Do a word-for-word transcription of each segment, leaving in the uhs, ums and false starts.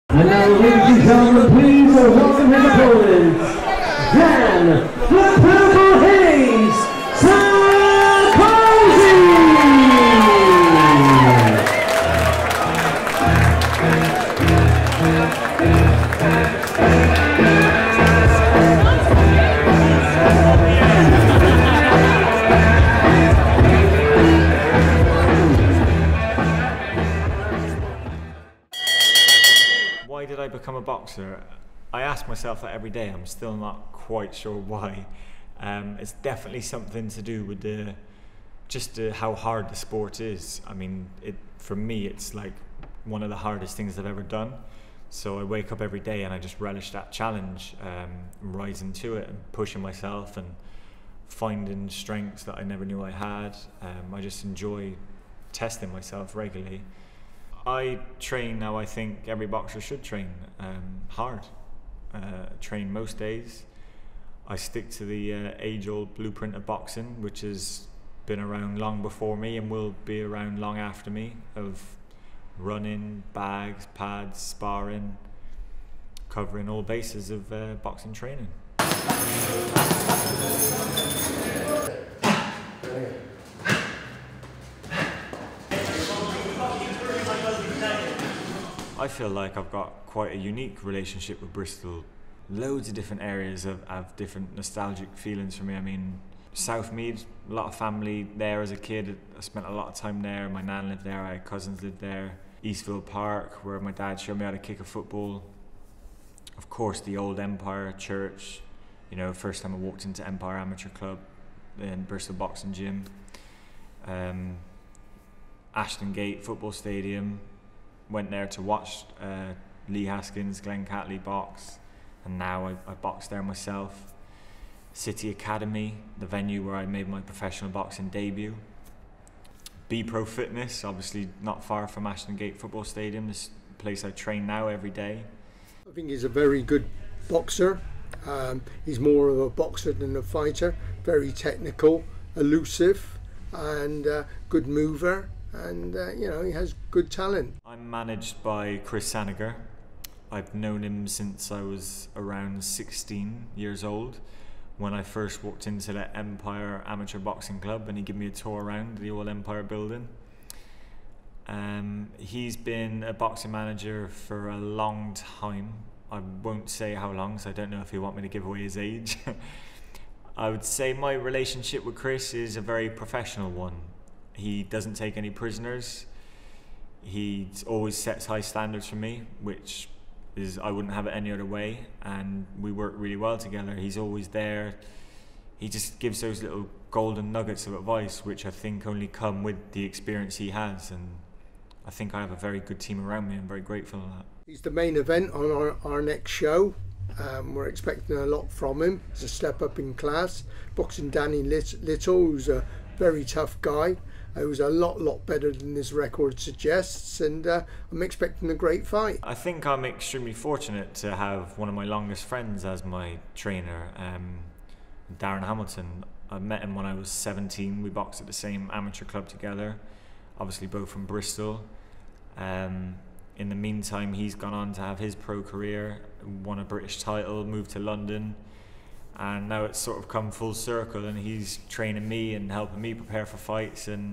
And now, ladies and gentlemen, please welcome his opponents, Dan the Purple Haze Sarkozy! Why did I become a boxer? I ask myself that every day. I'm still not quite sure why. Um, it's definitely something to do with the just uh, how hard the sport is. I mean, it for me, it's like one of the hardest things I've ever done. So I wake up every day and I just relish that challenge, um, rising to it and pushing myself and finding strengths that I never knew I had. Um, I just enjoy testing myself regularly. I train now. I think every boxer should train um, hard. Uh, train most days. I stick to the uh, age-old blueprint of boxing, which has been around long before me and will be around long after me, of running, bags, pads, sparring, covering all bases of uh, boxing training. I feel like I've got quite a unique relationship with Bristol. Loads of different areas have, have different nostalgic feelings for me. I mean, Southmead, a lot of family there as a kid. I spent a lot of time there. My nan lived there, I had cousins lived there. Eastville Park, where my dad showed me how to kick a football. Of course, the old Empire Church. You know, first time I walked into Empire Amateur Club in Bristol Boxing Gym. Um, Ashton Gate Football Stadium. Went there to watch uh, Lee Haskins, Glenn Catley box, and now I, I box there myself. City Academy, the venue where I made my professional boxing debut. B Pro Fitness, obviously not far from Ashton Gate Football Stadium, this place I train now every day. I think he's a very good boxer. Um, he's more of a boxer than a fighter. Very technical, elusive, and uh, good mover. And uh, you know, he has good talent. I'm managed by Chris Sanigar. I've known him since I was around sixteen years old, when I first walked into the Empire Amateur Boxing Club and he gave me a tour around the old Empire building. Um, he's been a boxing manager for a long time. I won't say how long, so I don't know if he want me to give away his age. I would say my relationship with Chris is a very professional one. He doesn't take any prisoners. He always sets high standards for me, which is I wouldn't have it any other way, and we work really well together. He's always there. He just gives those little golden nuggets of advice, which I think only come with the experience he has, and I think I have a very good team around me. I'm very grateful for that. He's the main event on our, our next show. Um, we're expecting a lot from him. He's a step up in class. Boxing Danny Little, who's a very tough guy. It was a lot, lot better than this record suggests, and uh, I'm expecting a great fight. I think I'm extremely fortunate to have one of my longest friends as my trainer, um, Darren Hamilton. I met him when I was seventeen. We boxed at the same amateur club together, obviously both from Bristol. Um, in the meantime, he's gone on to have his pro career, won a British title, moved to London, and now it's sort of come full circle and he's training me and helping me prepare for fights, and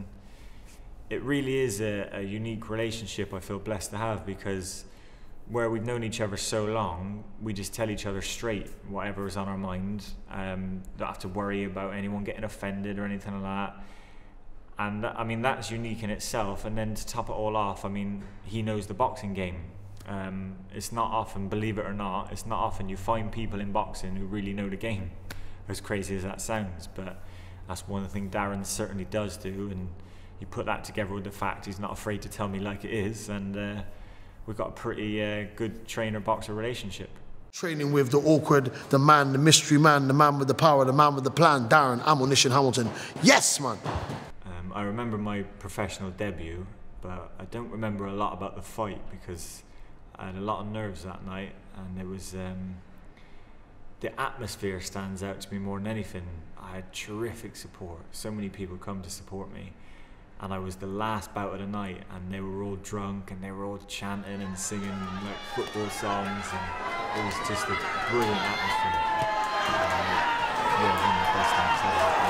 it really is a, a unique relationship I feel blessed to have, because where we've known each other so long, we just tell each other straight whatever is on our mind. Um, don't have to worry about anyone getting offended or anything like that. And I mean, that's unique in itself. And then to top it all off, I mean, he knows the boxing game. Um, it's not often, believe it or not, it's not often you find people in boxing who really know the game, as crazy as that sounds, but that's one of the things Darren certainly does do, and you put that together with the fact he's not afraid to tell me like it is, and uh, we've got a pretty uh, good trainer-boxer relationship. Training with the awkward, the man, the mystery man, the man with the power, the man with the plan, Darren Ammo Hamilton. Yes, man! Um, I remember my professional debut, but I don't remember a lot about the fight because I had a lot of nerves that night, and it was um, the atmosphere stands out to me more than anything. I had terrific support. So many people come to support me, and I was the last bout of the night, and they were all drunk and they were all chanting and singing like football songs, and it was just a brilliant atmosphere. Um, yeah, one of the best nights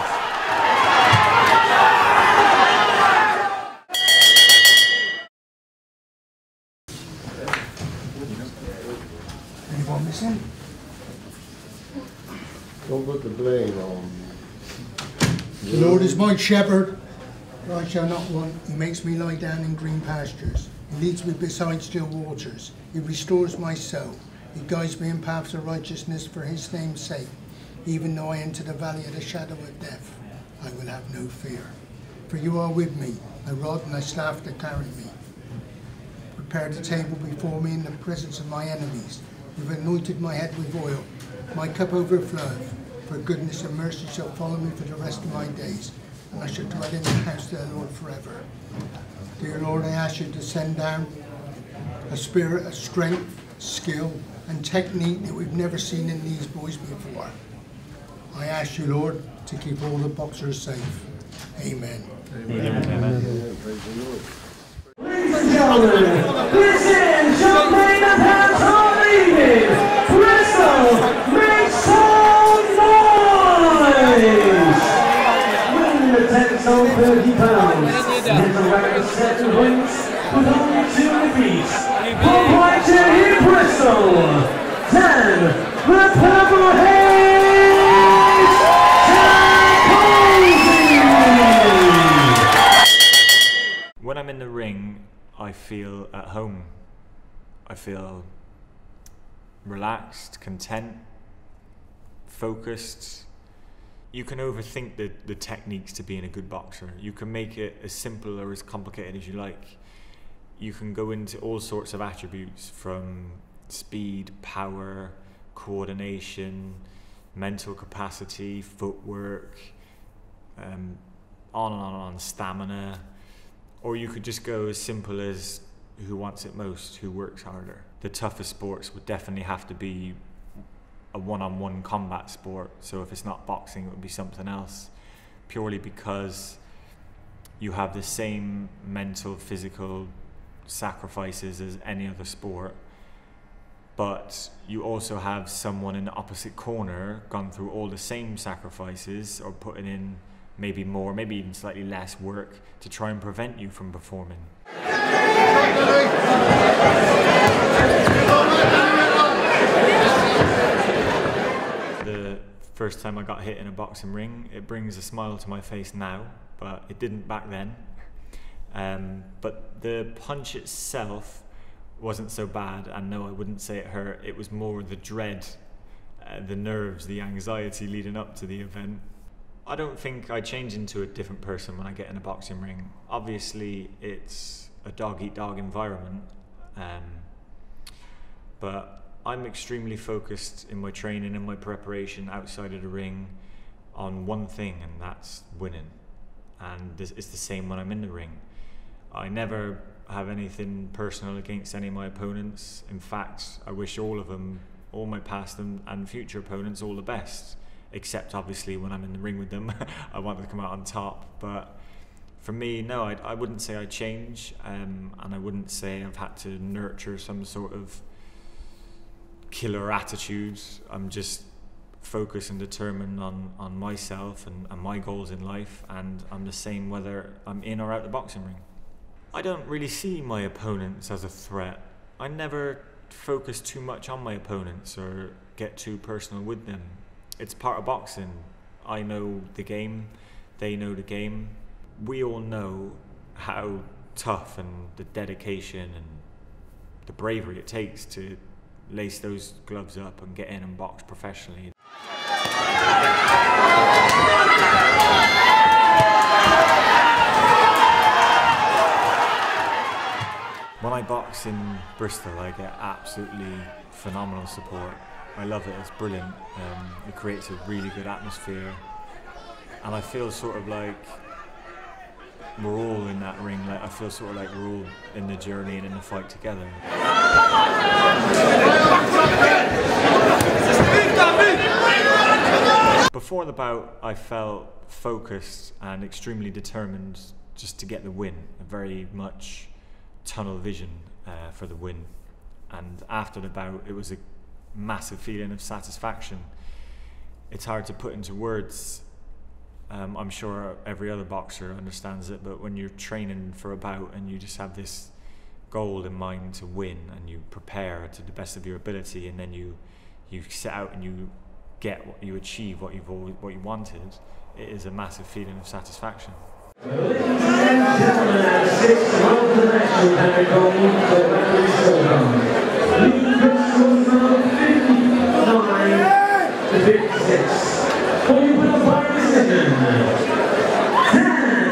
ever. Anyone missing? Don't put the blame on. The Lord is my shepherd, I shall not want. He makes me lie down in green pastures. He leads me beside still waters. He restores my soul. He guides me in paths of righteousness for his name's sake. Even though I enter the valley of the shadow of death, I will have no fear. For you are with me, a rod and a staff that carry me. Prepare the table before me in the presence of my enemies. You've anointed my head with oil. My cup overfloweth. For goodness and mercy shall follow me for the rest of my days, and I shall dwell in the house of the Lord forever. Dear Lord, I ask you to send down a spirit of strength, skill, and technique that we've never seen in these boys before. I ask you, Lord, to keep all the boxers safe. Amen. Amen. Amen. Ladies and gentlemen, this is your main event of the evening. Bristol, make some noise! Winning the ten stone thirty pounds, and the record seven wins with only two defeats. From right here in Bristol, Dan, the Purple Haze, Sarkozi! When I'm in the ring, I feel at home. I feel relaxed, content, focused. You can overthink the, the techniques to being a good boxer. You can make it as simple or as complicated as you like. You can go into all sorts of attributes, from speed, power, coordination, mental capacity, footwork, um, on and on and on, stamina. Or you could just go as simple as who wants it most, who works harder. The toughest sports would definitely have to be a one-on-one combat sport. So if it's not boxing, it would be something else, purely because you have the same mental, physical sacrifices as any other sport, but you also have someone in the opposite corner gone through all the same sacrifices, or putting in maybe more, maybe even slightly less work to try and prevent you from performing. The first time I got hit in a boxing ring, it brings a smile to my face now, but it didn't back then. Um, but the punch itself wasn't so bad, and no, I wouldn't say it hurt. It was more the dread, uh, the nerves, the anxiety leading up to the event. I don't think I change into a different person when I get in a boxing ring. Obviously, it's a dog-eat-dog environment, um, but I'm extremely focused in my training and my preparation outside of the ring on one thing, and that's winning. And this, it's the same when I'm in the ring. I never have anything personal against any of my opponents. In fact, I wish all of them, all my past and, and future opponents, all the best. Except obviously when I'm in the ring with them, I want them to come out on top. But for me, no, I, I wouldn't say I change, um, and I wouldn't say I've had to nurture some sort of killer attitude. I'm just focused and determined on, on myself and, and my goals in life, and I'm the same whether I'm in or out the boxing ring. I don't really see my opponents as a threat. I never focus too much on my opponents or get too personal with them. It's part of boxing. I know the game, they know the game. We all know how tough and the dedication and the bravery it takes to lace those gloves up and get in and box professionally. When I box in Bristol, I get absolutely phenomenal support. I love it, it's brilliant. Um, it creates a really good atmosphere, and I feel sort of like we're all in that ring. Like I feel sort of like we're all in the journey and in the fight together. Before the bout, I felt focused and extremely determined just to get the win, very much tunnel vision uh, for the win. And after the bout, it was a massive feeling of satisfaction. It's hard to put into words. Um, I'm sure every other boxer understands it, but when you're training for a bout and you just have this goal in mind to win, and you prepare to the best of your ability, and then you you set out and you get what you achieve, what you've always, what you wanted, it is a massive feeling of satisfaction. Ladies and gentlemen, at six rounds of action, and they go for Bristol Showdown. Leading Bristol from fifty-nine to fifty-six. For you will by decision, Dan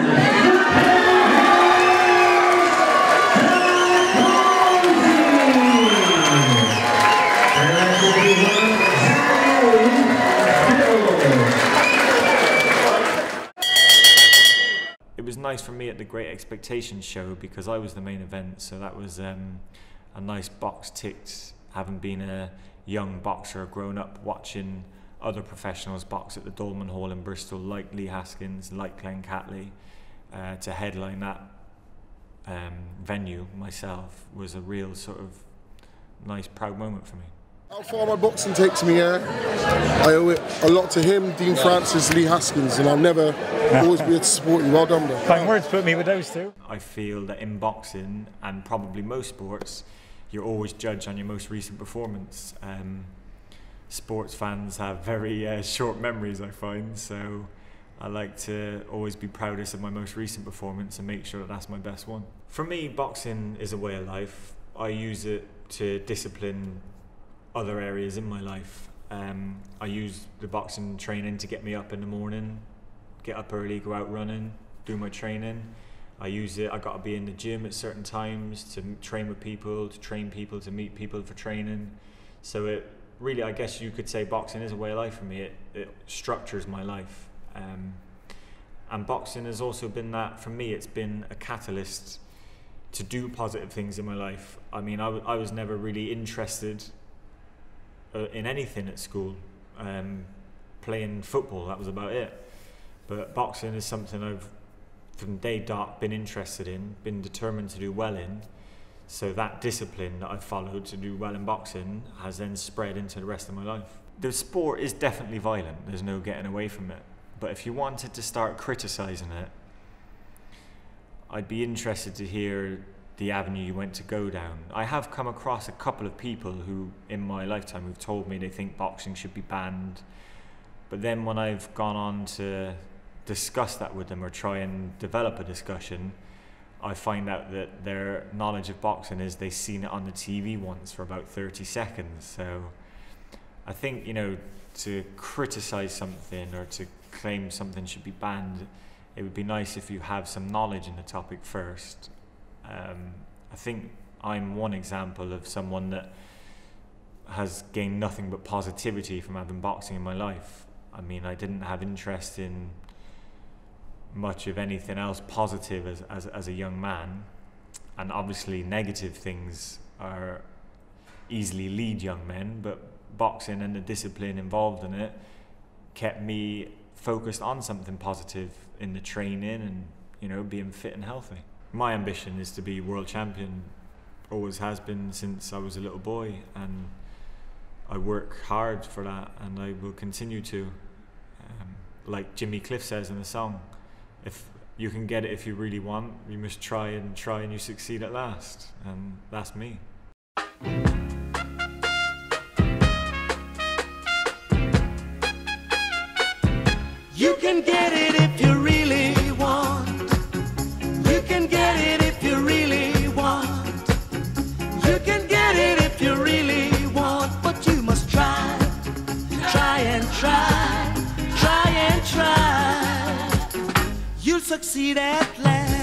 It was nice for me at the Great Expectations show because I was the main event, so that was um, a nice box ticked, having been a young boxer, grown up watching other professionals box at the Dolman Hall in Bristol, like Lee Haskins, like Glenn Catley, uh, to headline that um, venue myself was a real sort of nice, proud moment for me. How far my boxing takes me, yeah, I owe it a lot to him, Dean Francis, Lee Haskins, and I'll never always be able to support you. Well done, bro. Fine words put me with those two. I feel that in boxing, and probably most sports, you're always judged on your most recent performance. Um, sports fans have very uh, short memories, I find, so I like to always be proudest of my most recent performance and make sure that that's my best one. For me, boxing is a way of life. I use it to discipline other areas in my life. Um, I use the boxing training to get me up in the morning, get up early, go out running, do my training. I use it, I gotta be in the gym at certain times to train with people, to train people, to meet people for training. So it really, I guess you could say boxing is a way of life for me. It, it structures my life. Um, and boxing has also been that, for me, it's been a catalyst to do positive things in my life. I mean, I, w I was never really interested uh, in anything at school. Um, playing football, that was about it. But boxing is something I've, from day dot, been interested in, been determined to do well in. So that discipline that I've followed to do well in boxing has then spread into the rest of my life. The sport is definitely violent, there's no getting away from it. But if you wanted to start criticising it, I'd be interested to hear the avenue you went to go down. I have come across a couple of people who, in my lifetime, who've told me they think boxing should be banned. But then when I've gone on to discuss that with them or try and develop a discussion, I find out that their knowledge of boxing is they've seen it on the T V once for about thirty seconds. So I think, you know, to criticize something or to claim something should be banned, it would be nice if you have some knowledge in the topic first. Um, I think I'm one example of someone that has gained nothing but positivity from having boxing in my life. I mean, I didn't have interest in much of anything else positive as, as, as a young man, and obviously negative things are easily lead young men, but boxing and the discipline involved in it kept me focused on something positive in the training and, you know, being fit and healthy. My ambition is to be world champion, always has been since I was a little boy, and I work hard for that, and I will continue to. Um, like Jimmy Cliff says in the song, if you can get it if you really want, you must try and try and you succeed at last. And that's me. You can get it if you really want. You can get it if you really want. You can get it if you really want. But you must try, try and try, try and try. You'll succeed at last.